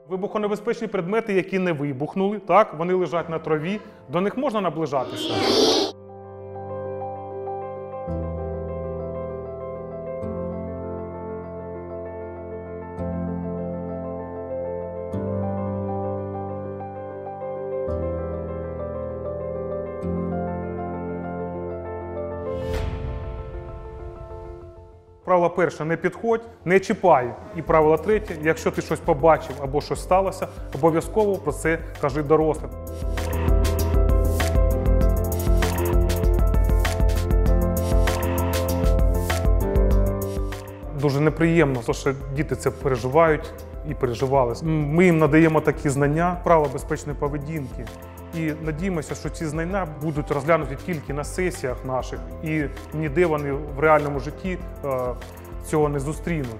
Вибухонебезпечні предмети, які не вибухнули, так, вони лежать на траві, до них можна наближатися. Правило перше – не підходь, не чіпай. І правило третє – якщо ти щось побачив або щось сталося, обов'язково про це кажи дорослим. Дуже неприємно, що діти це переживають і переживали. Ми їм надаємо такі знання, правила безпечної поведінки. І надіємося, що ці знання будуть розглянуті тільки на сесіях наших, і ніде вони в реальному житті цього не зустрінуть.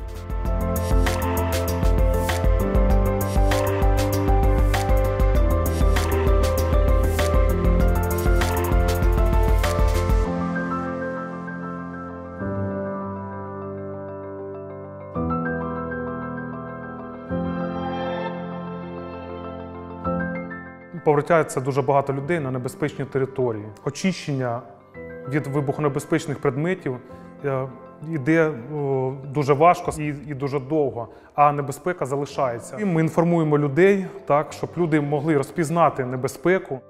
Повертається дуже багато людей на небезпечні території. Очищення від вибухонебезпечних предметів йде дуже важко і дуже довго, а небезпека залишається. Ми інформуємо людей, так, щоб люди могли розпізнати небезпеку.